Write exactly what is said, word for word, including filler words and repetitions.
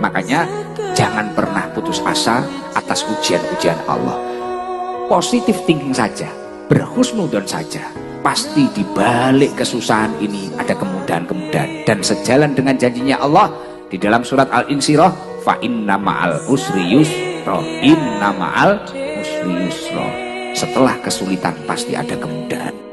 Makanya jangan pernah putus asa atas ujian-ujian Allah. Positif thinking saja, berhusnudon saja. Pasti di balik kesusahan ini ada kemudahan-kemudahan, dan sejalan dengan janjinya Allah di dalam surat Al-Insyirah, fa inna ma'al usri yusra, inna ma'al usri yusra. Setelah kesulitan pasti ada kemudahan.